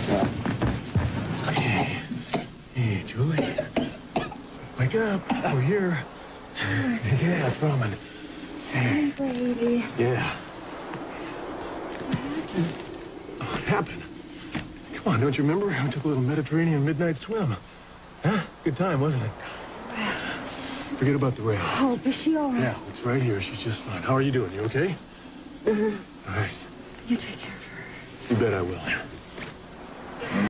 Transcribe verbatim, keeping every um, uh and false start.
Hey, hey, Julie. Wake up. We're here. Yeah, it's Roman. Hi, Brady. Yeah. What happened? Come on, don't you remember? We took a little Mediterranean midnight swim. Huh? Good time, wasn't it? Forget about the rail. Oh, is she all right? Yeah, it's right here. She's just fine. How are you doing? You okay? Mm-hmm. All right. You take care of her. You bet I will.